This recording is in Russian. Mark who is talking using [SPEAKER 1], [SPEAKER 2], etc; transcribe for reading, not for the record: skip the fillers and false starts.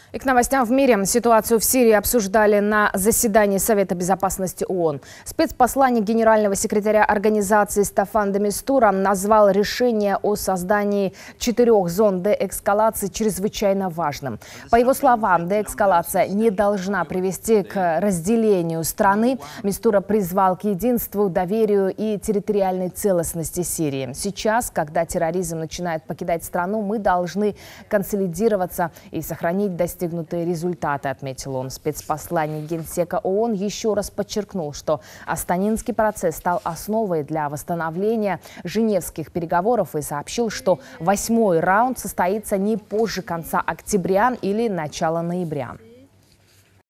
[SPEAKER 1] И к новостям в мире. Ситуацию в Сирии обсуждали на заседании Совета безопасности ООН. Спецпосланник генерального секретаря организации Стаффан де Мистура назвал решение о создании 4 зон деэскалации чрезвычайно важным. По его словам, деэскалация не должна привести к разделению страны. Мистура призвал к единству, доверию и территориальной целостности Сирии. Сейчас, когда терроризм начинает покидать страну, мы должны консолидироваться и сохранить достижения. Достигнутые результаты, отметил он. Спецпосланник Генсека ООН еще раз подчеркнул, что Астанинский процесс стал основой для восстановления женевских переговоров и сообщил, что 8-й раунд состоится не позже конца октября или начала ноября.